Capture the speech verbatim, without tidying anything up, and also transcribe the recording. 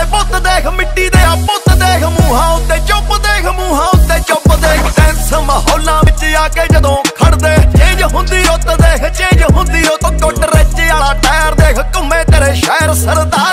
ਪੁੱਤ ਦੇਖ ਮਿੱਟੀ ਦੇ ਆ ਪੁੱਤ ਦੇਖ ਮੂੰਹਾਂ ਉੱਤੇ ਚੁੱਪ ਦੇਖ ਮੂੰਹਾਂ ਉੱਤੇ ਚੁੱਪ ਦੇਖ ਟੈਂਸ ਮਾਹੌਲਾਂ ਵਿੱਚ ਆ ਕੇ ਜਦੋਂ ਖੜਦੇ ਚੇਂਜ ਹੁੰਦੀ ਰੁੱਤ ਦੇਖ ਚੇਂਜ ਹੁੰਦੀ ਉਹ ਟੁੱਟ ਰੱਜ ਵਾਲਾ ਟਾਇਰ ਦੇਖ ਘੁੰਮੇ ਤੇਰੇ ਸ਼ਹਿਰ ਸਰਦਾਰ